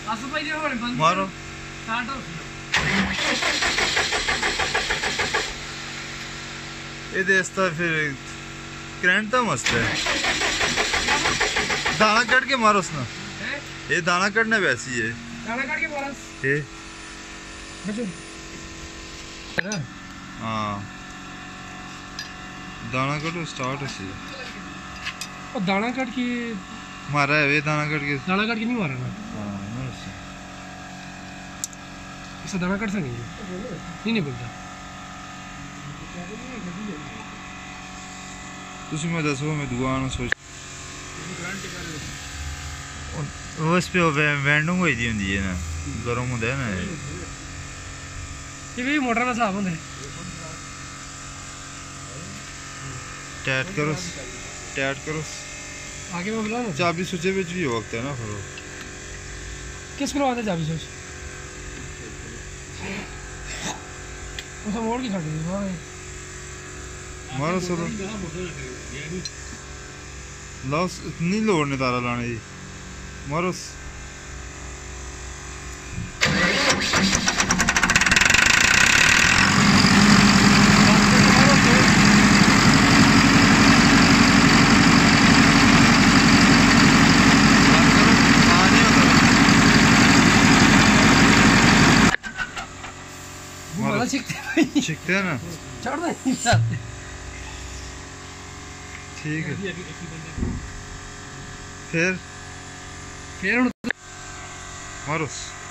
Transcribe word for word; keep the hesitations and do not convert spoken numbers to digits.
मारो ये देस्ता फिर करंट तो मस्त है। दाना कट के मारो उसने ये दाना कटना वैसी है दाना काट के मारो ये बचो हाँ दाना कट स्टार्ट है और दाना काट के मारा है ये दाना कट के दाना काट के नहीं मारा ना हाँ इससे दाना काट से नहीं है नहीं नहीं बोलता तुसी मैं दसो मैं दुआ ना सोच उस पे वेंडिंग हुई दी होंदी है ना गर्म होता है ना ये भी मोटर में साफ होता है टाइट करो टाइट करो आगे में बुला ना चाबी सोचे बिच भी वक्त है ना फिर किस को आते चाबी सोच उसे मोड़ की छड़ दी मारो चलो लाओ नहीं लोड़ने तारा लाने जी मारो छिकते हैं ना चढ़ नहीं ठीक है फिर फिर मारो